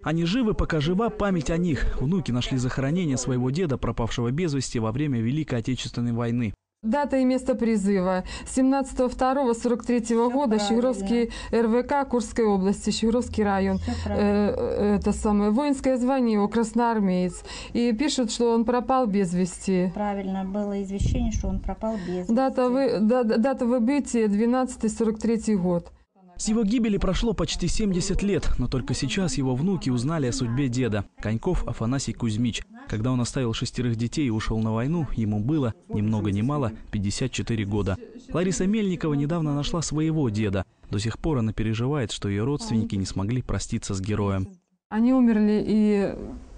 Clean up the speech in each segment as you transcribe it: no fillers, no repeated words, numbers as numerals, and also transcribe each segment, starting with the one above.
Они живы, пока жива память о них. Внуки нашли захоронение своего деда, пропавшего без вести во время Великой Отечественной войны. Дата и место призыва. 17.02.43 года Щегровский РВК Курской области, Щегровский район. Это самое воинское звание его красноармеец. И пишут, что он пропал без вести. Правильно, было извещение, что он пропал без вести. Дата выбытия 12.43 год. С его гибели прошло почти 70 лет, но только сейчас его внуки узнали о судьбе деда. Коньков Афанасий Кузьмич. Когда он оставил 6 детей и ушел на войну, ему было, ни много ни мало, 54 года. Лариса Мельникова недавно нашла своего деда. До сих пор она переживает, что ее родственники не смогли проститься с героем. Они умерли и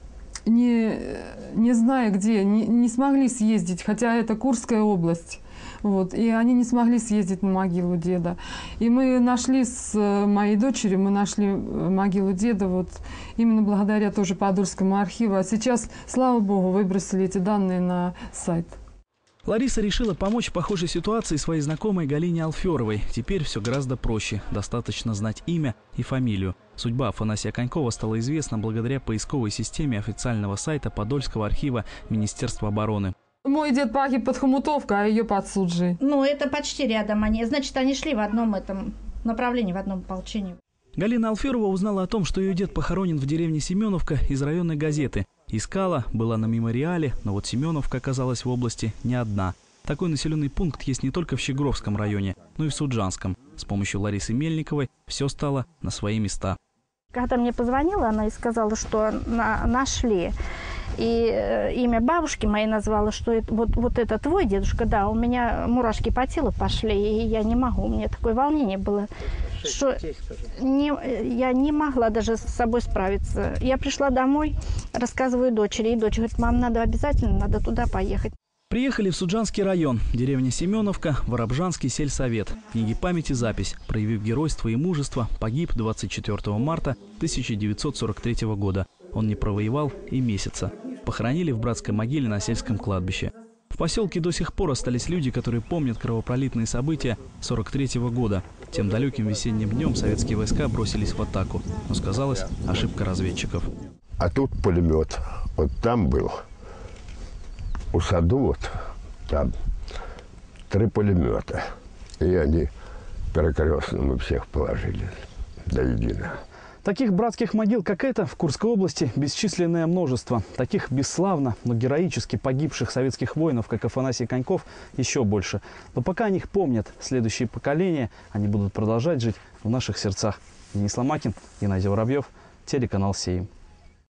не зная где, не смогли съездить, хотя это Курская область. Вот, и они не смогли съездить на могилу деда. И мы нашли с моей дочерью, мы нашли могилу деда вот именно благодаря тоже Подольскому архиву. А сейчас, слава богу, выбросили эти данные на сайт. Лариса решила помочь в похожей ситуации своей знакомой Галине Алферовой. Теперь все гораздо проще. Достаточно знать имя и фамилию. Судьба Афанасия Конькова стала известна благодаря поисковой системе официального сайта Подольского архива Министерства обороны. Мой дед погиб под Хомутовкой, а ее под Суджей. Ну, это почти рядом они. Значит, они шли в одном этом направлении, в одном ополчении. Галина Алферова узнала о том, что ее дед похоронен в деревне Семеновка из районной газеты. Искала, была на мемориале, но вот Семеновка оказалась в области не одна. Такой населенный пункт есть не только в Щегровском районе, но и в Суджанском. С помощью Ларисы Мельниковой все стало на свои места. Когда мне позвонила, она и сказала, что нашли. И имя бабушки моей назвала, что это, вот это твой дедушка, да, у меня мурашки по телу пошли, и я не могу, у меня такое волнение было, что я не могла даже с собой справиться. Я пришла домой, рассказываю дочери, и дочь говорит: мам, надо туда поехать. Приехали в Суджанский район, деревня Семеновка, Воробжанский сельсовет. В книге памяти запись: проявив геройство и мужество, погиб 24 марта 1943 года. Он не провоевал и месяца. Похоронили в братской могиле на сельском кладбище. В поселке до сих пор остались люди, которые помнят кровопролитные события 1943 года. Тем далеким весенним днем советские войска бросились в атаку. Но сказалась ошибка разведчиков. А тут пулемет. Вот там был. У саду вот там 3 пулемета. И они перекрестно мы всех положили до единого. Таких братских могил, как эта, в Курской области бесчисленное множество. Таких бесславно, но героически погибших советских воинов, как Афанасий Коньков, еще больше. Но пока о них помнят следующие поколения, они будут продолжать жить в наших сердцах. Денис Ломакин, Геннадий Воробьев, телеканал «Сеим».